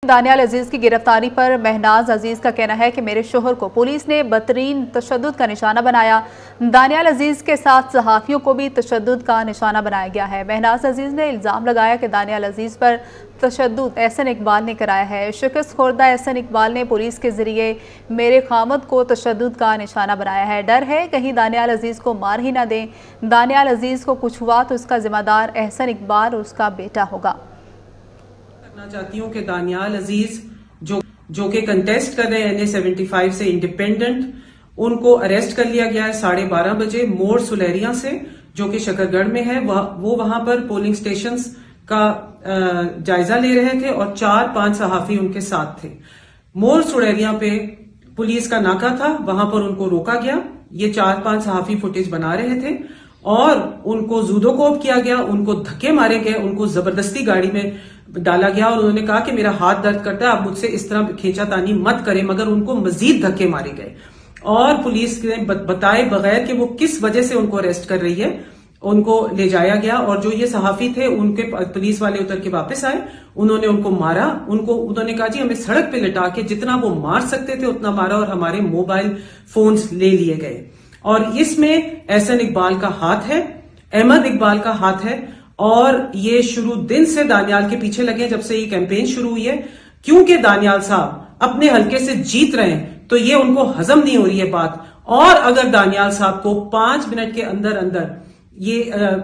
दानियाल अजीज की गिरफ्तारी पर महनाज अजीज का कहना है कि मेरे शोहर को पुलिस ने बदतरीन तशद्दुद का निशाना बनाया। दानियाल अजीज के साथ सहाफ़ियों को भी तशद्दुद का निशाना बनाया गया है। महनाज अजीज ने इल्ज़ाम लगाया कि दानियाल अजीज पर तशद्दुद एहसन इकबाल ने कराया है। शिकस्त खुर्दा एहसन इकबाल ने पुलिस के जरिए मेरे खामद को तशद्दुद का निशाना बनाया है। डर है कहीं दानियाल अजीज को मार ही ना दें। दानियाल अजीज को कुछ हुआ तो उसका जिम्मेदार एहसन इकबाल और उसका बेटा होगा। करना चाहती हूँ कि दानियाल अजीज जो कि कंटेस्ट कर रहे हैं NA-75 से इंडिपेंडेंट, उनको अरेस्ट कर लिया गया है 12:30 बजे मोड़ सुलेरिया से, जो कि शकरगढ़ में है। वो वहां पर पोलिंग स्टेशंस का जायजा ले रहे थे और 4-5 सहाफी उनके साथ थे। मोड़ सुलेरिया पे पुलिस का नाका था, वहां पर उनको रोका गया। ये 4-5 सहाफी फुटेज बना रहे थे और उनको जूदोकोब किया गया, उनको धक्के मारे गए, उनको जबरदस्ती गाड़ी में डाला गया और उन्होंने कहा कि मेरा हाथ दर्द करता है, आप मुझसे इस तरह खींचातानी मत करें, मगर उनको मजीद धक्के मारे गए। और पुलिस ने बताए बगैर कि वो किस वजह से उनको अरेस्ट कर रही है, उनको ले जाया गया। और जो ये सहाफी थे उनके पुलिस वाले उतर के वापस आए, उन्होंने उनको मारा। उन्होंने कहा जी हमें सड़क पे लिटा के जितना वो मार सकते थे उतना मारा और हमारे मोबाइल फोन्स ले लिए गए। और इसमें एहसन इकबाल का हाथ है, अहमद इकबाल का हाथ है। और ये शुरू दिन से दानियाल के पीछे लगे जब से ये कैंपेन शुरू हुई है, क्योंकि दानियाल साहब अपने हल्के से जीत रहे हैं तो ये उनको हजम नहीं हो रही है बात। और अगर दानियाल साहब को 5 मिनट के अंदर अंदर ये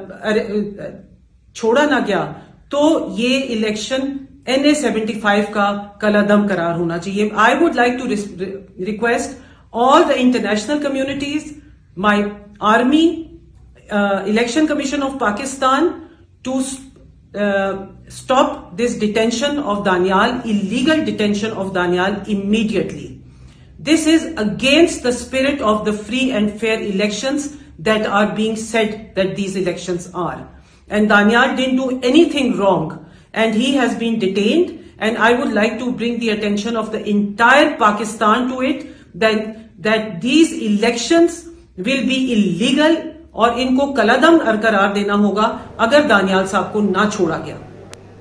छोड़ा ना गया तो ये इलेक्शन NA-75 का कलादम करार होना चाहिए। I would like to request all the international communities, my army, election commission of Pakistan to stop this detention of Danial, illegal detention of Danial immediately. This is against the spirit of the free and fair elections that are being said that these elections are. And Danial didn't do anything wrong and he has been detained, and I would like to bring the attention of the entire Pakistan to it that these elections will be illegal और इनको कलादम करार देना होगा अगर दानियाल साहब को ना छोड़ा गया।